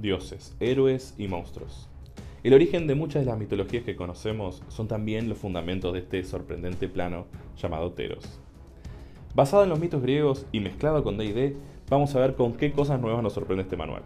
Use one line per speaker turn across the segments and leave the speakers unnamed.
dioses, héroes y monstruos. El origen de muchas de las mitologías que conocemos son también los fundamentos de este sorprendente plano llamado Teros. Basado en los mitos griegos y mezclado con D&D, vamos a ver con qué cosas nuevas nos sorprende este manual.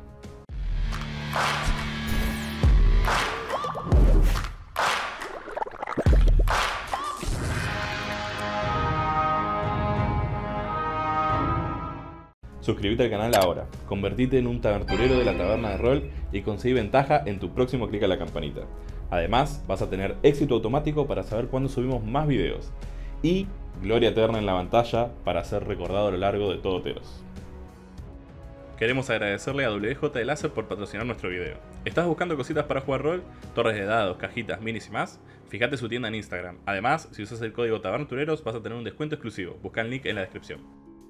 Suscríbete al canal ahora, convertite en un taberturero de la taberna de rol y conseguí ventaja en tu próximo clic a la campanita. Además, vas a tener éxito automático para saber cuándo subimos más videos y gloria eterna en la pantalla para ser recordado a lo largo de todo Teros. Queremos agradecerle a WJ de Láser por patrocinar nuestro video. ¿Estás buscando cositas para jugar rol? Torres de dados, cajitas, minis y más. Fíjate su tienda en Instagram. Además, si usas el código tabertureros vas a tener un descuento exclusivo. Busca el link en la descripción.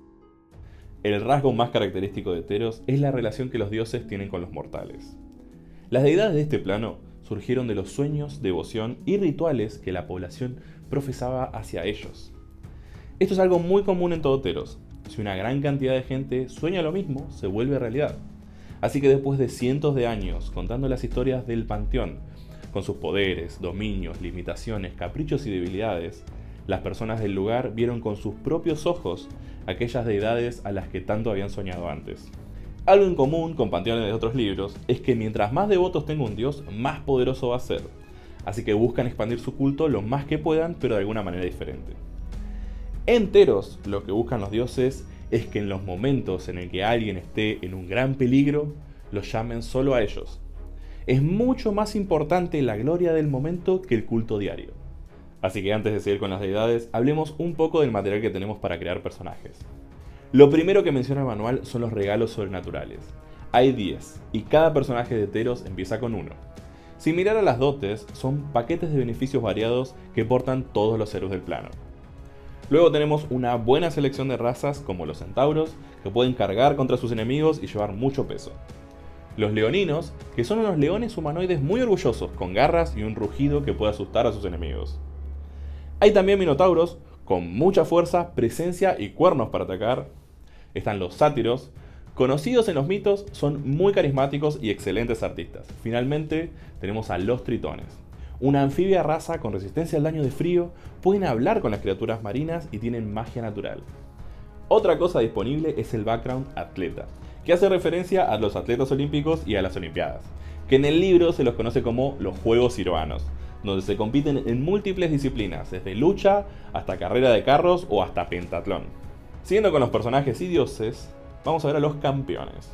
El rasgo más característico de Teros es la relación que los dioses tienen con los mortales. Las deidades de este plano surgieron de los sueños, devoción y rituales que la población profesaba hacia ellos. Esto es algo muy común en todo Teros. Si una gran cantidad de gente sueña lo mismo, se vuelve realidad. Así que después de cientos de años contando las historias del panteón, con sus poderes, dominios, limitaciones, caprichos y debilidades, las personas del lugar vieron con sus propios ojos aquellas deidades a las que tanto habían soñado antes. Algo en común con panteones de otros libros es que mientras más devotos tenga un dios, más poderoso va a ser. Así que buscan expandir su culto lo más que puedan, pero de alguna manera diferente. En Teros, lo que buscan los dioses es que en los momentos en el que alguien esté en un gran peligro, los llamen solo a ellos. Es mucho más importante la gloria del momento que el culto diario. Así que antes de seguir con las deidades, hablemos un poco del material que tenemos para crear personajes. Lo primero que menciona el manual son los regalos sobrenaturales. Hay 10, y cada personaje de Teros empieza con uno. Similar a las dotes, son paquetes de beneficios variados que portan todos los héroes del plano. Luego tenemos una buena selección de razas como los centauros, que pueden cargar contra sus enemigos y llevar mucho peso. Los leoninos, que son unos leones humanoides muy orgullosos, con garras y un rugido que puede asustar a sus enemigos. Hay también minotauros, con mucha fuerza, presencia y cuernos para atacar. Están los sátiros, conocidos en los mitos, son muy carismáticos y excelentes artistas. Finalmente, tenemos a los tritones. Una anfibia raza con resistencia al daño de frío, pueden hablar con las criaturas marinas y tienen magia natural. Otra cosa disponible es el background atleta, que hace referencia a los atletas olímpicos y a las olimpiadas, que en el libro se los conoce como los Juegos Siroanos, donde se compiten en múltiples disciplinas, desde lucha hasta carrera de carros o hasta pentatlón. Siguiendo con los personajes y dioses, vamos a ver a los campeones.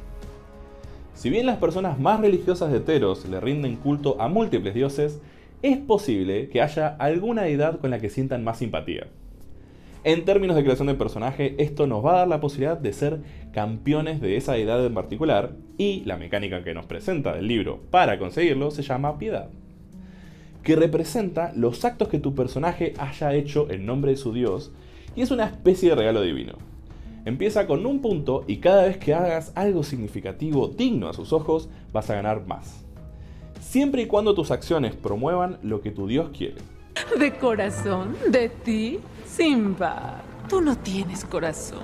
Si bien las personas más religiosas de Teros le rinden culto a múltiples dioses, es posible que haya alguna deidad con la que sientan más simpatía. En términos de creación de personaje, esto nos va a dar la posibilidad de ser campeones de esa deidad en particular, y la mecánica que nos presenta del libro para conseguirlo se llama piedad, que representa los actos que tu personaje haya hecho en nombre de su dios, y es una especie de regalo divino. Empieza con un punto y cada vez que hagas algo significativo digno a sus ojos, vas a ganar más. Siempre y cuando tus acciones promuevan lo que tu dios quiere.
De corazón, de ti, Simba. Tú no tienes corazón.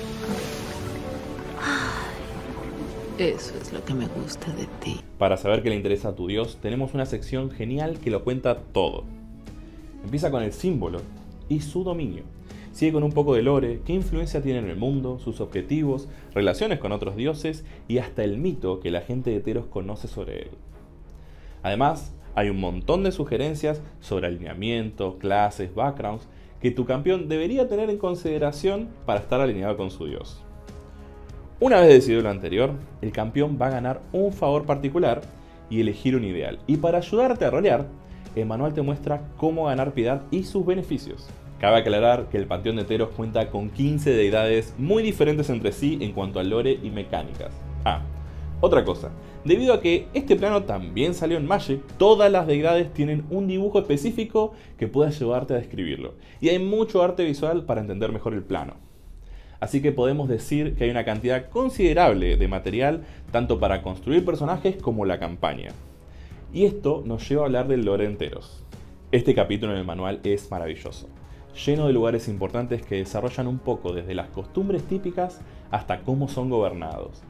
Eso es lo que me gusta de ti.
Para saber qué le interesa a tu dios, tenemos una sección genial que lo cuenta todo. Empieza con el símbolo y su dominio. Sigue con un poco de lore, qué influencia tiene en el mundo, sus objetivos, relaciones con otros dioses y hasta el mito que la gente de Teros conoce sobre él. Además, hay un montón de sugerencias sobre alineamiento, clases, backgrounds que tu campeón debería tener en consideración para estar alineado con su dios. Una vez decidido lo anterior, el campeón va a ganar un favor particular y elegir un ideal. Y para ayudarte a rolear, el manual te muestra cómo ganar piedad y sus beneficios. Cabe aclarar que el panteón de Teros cuenta con 15 deidades muy diferentes entre sí en cuanto al lore y mecánicas. Otra cosa, debido a que este plano también salió en Magic, todas las deidades tienen un dibujo específico que pueda ayudarte a describirlo. Y hay mucho arte visual para entender mejor el plano. Así que podemos decir que hay una cantidad considerable de material tanto para construir personajes como la campaña. Y esto nos lleva a hablar del lore en Teros. Este capítulo en el manual es maravilloso, lleno de lugares importantes que desarrollan un poco desde las costumbres típicas hasta cómo son gobernados.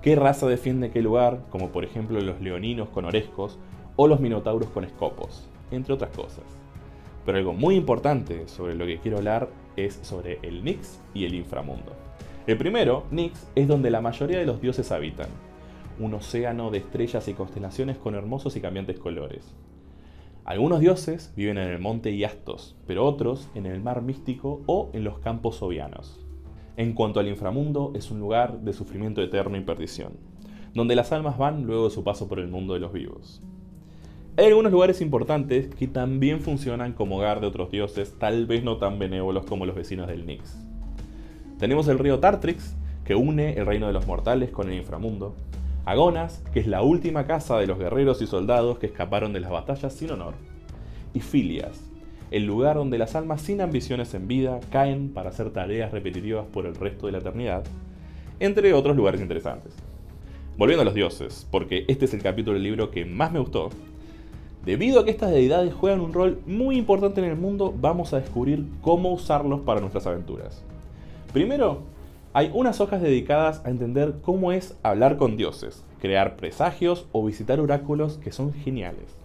qué raza defiende qué lugar, como por ejemplo los leoninos con orescos o los minotauros con escopos, entre otras cosas. Pero algo muy importante sobre lo que quiero hablar es sobre el Nyx y el inframundo. El primero, Nyx, es donde la mayoría de los dioses habitan, un océano de estrellas y constelaciones con hermosos y cambiantes colores. Algunos dioses viven en el monte Iastos, pero otros en el mar místico o en los campos ovianos. En cuanto al inframundo, es un lugar de sufrimiento eterno y perdición, donde las almas van luego de su paso por el mundo de los vivos. Hay algunos lugares importantes que también funcionan como hogar de otros dioses, tal vez no tan benévolos como los vecinos del Nyx. Tenemos el río Tartrix, que une el reino de los mortales con el inframundo. Agonas, que es la última casa de los guerreros y soldados que escaparon de las batallas sin honor. Y Filias, el lugar donde las almas sin ambiciones en vida caen para hacer tareas repetitivas por el resto de la eternidad, entre otros lugares interesantes. Volviendo a los dioses, porque este es el capítulo del libro que más me gustó. Debido a que estas deidades juegan un rol muy importante en el mundo, vamos a descubrir cómo usarlos para nuestras aventuras. Primero, hay unas hojas dedicadas a entender cómo es hablar con dioses, crear presagios o visitar oráculos que son geniales.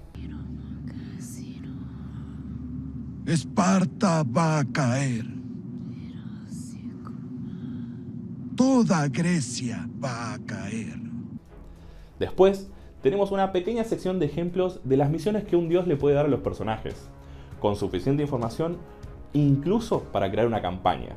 Esparta va a caer. Toda Grecia va a caer.
Después, tenemos una pequeña sección de ejemplos de las misiones que un dios le puede dar a los personajes, con suficiente información incluso para crear una campaña.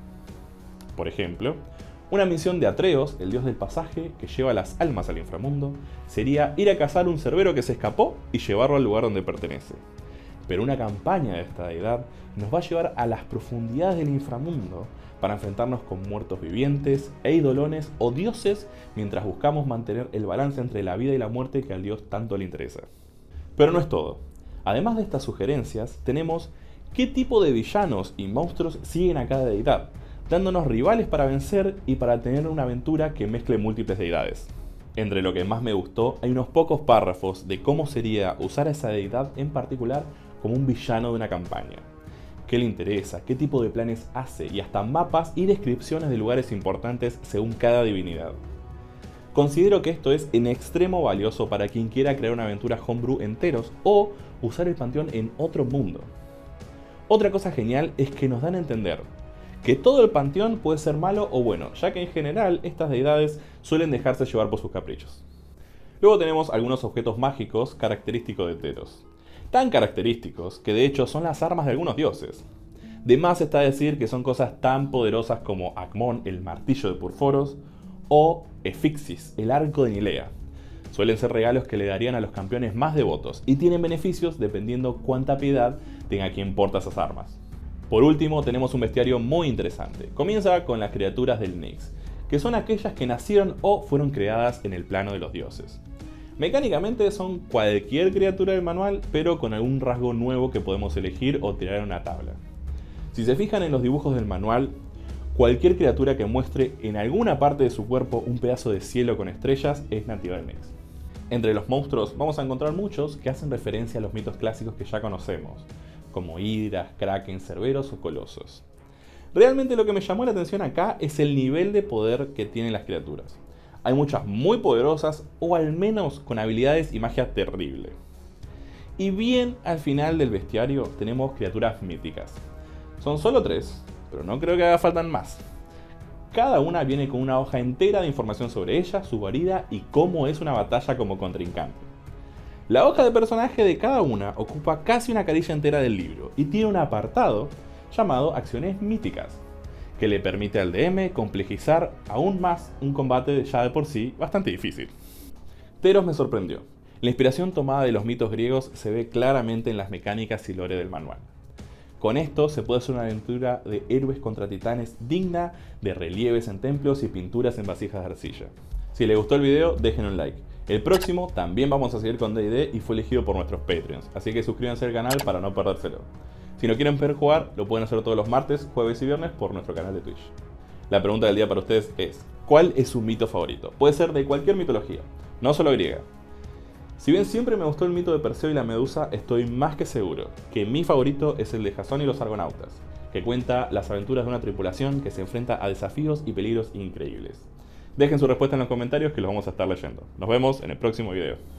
Por ejemplo, una misión de Atreos, el dios del pasaje que lleva las almas al inframundo, sería ir a cazar un cerbero que se escapó y llevarlo al lugar donde pertenece. Pero una campaña de esta deidad nos va a llevar a las profundidades del inframundo para enfrentarnos con muertos vivientes, eidolones o dioses mientras buscamos mantener el balance entre la vida y la muerte que al dios tanto le interesa. Pero no es todo. Además de estas sugerencias, tenemos qué tipo de villanos y monstruos siguen a cada deidad, dándonos rivales para vencer y para tener una aventura que mezcle múltiples deidades. Entre lo que más me gustó, hay unos pocos párrafos de cómo sería usar a esa deidad en particular como un villano de una campaña. Qué le interesa, qué tipo de planes hace y hasta mapas y descripciones de lugares importantes según cada divinidad. Considero que esto es en extremo valioso para quien quiera crear una aventura homebrew enteros o usar el panteón en otro mundo. Otra cosa genial es que nos dan a entender que todo el panteón puede ser malo o bueno, ya que en general estas deidades suelen dejarse llevar por sus caprichos. Luego tenemos algunos objetos mágicos característicos de Theros. Tan característicos que de hecho son las armas de algunos dioses. De más está decir que son cosas tan poderosas como Acmón, el martillo de Purforos, o Efixis, el arco de Nilea. Suelen ser regalos que le darían a los campeones más devotos y tienen beneficios dependiendo cuánta piedad tenga quien porta esas armas. Por último tenemos un bestiario muy interesante. Comienza con las criaturas del Nyx, que son aquellas que nacieron o fueron creadas en el plano de los dioses. Mecánicamente son cualquier criatura del manual, pero con algún rasgo nuevo que podemos elegir o tirar en una tabla. Si se fijan en los dibujos del manual, cualquier criatura que muestre en alguna parte de su cuerpo un pedazo de cielo con estrellas es nativa del Nyx. Entre los monstruos vamos a encontrar muchos que hacen referencia a los mitos clásicos que ya conocemos, como hidras, kraken, cerberos o colosos. Realmente lo que me llamó la atención acá es el nivel de poder que tienen las criaturas. Hay muchas muy poderosas o al menos con habilidades y magia terrible. Y bien al final del bestiario tenemos criaturas míticas. Son solo 3, pero no creo que haga falta más. Cada una viene con una hoja entera de información sobre ella, su guarida y cómo es una batalla como contrincante. La hoja de personaje de cada una ocupa casi una carilla entera del libro y tiene un apartado llamado Acciones Míticas, que le permite al DM complejizar aún más un combate ya de por sí bastante difícil. Theros me sorprendió. La inspiración tomada de los mitos griegos se ve claramente en las mecánicas y lore del manual. Con esto se puede hacer una aventura de héroes contra titanes digna de relieves en templos y pinturas en vasijas de arcilla. Si les gustó el video, dejen un like. El próximo también vamos a seguir con D&D y fue elegido por nuestros Patreons, así que suscríbanse al canal para no perdérselo. Si no quieren ver jugar, lo pueden hacer todos los martes, jueves y viernes por nuestro canal de Twitch. La pregunta del día para ustedes es, ¿cuál es su mito favorito? Puede ser de cualquier mitología, no solo griega. Si bien siempre me gustó el mito de Perseo y la Medusa, estoy más que seguro que mi favorito es el de Jasón y los Argonautas, que cuenta las aventuras de una tripulación que se enfrenta a desafíos y peligros increíbles. Dejen su respuesta en los comentarios que los vamos a estar leyendo. Nos vemos en el próximo video.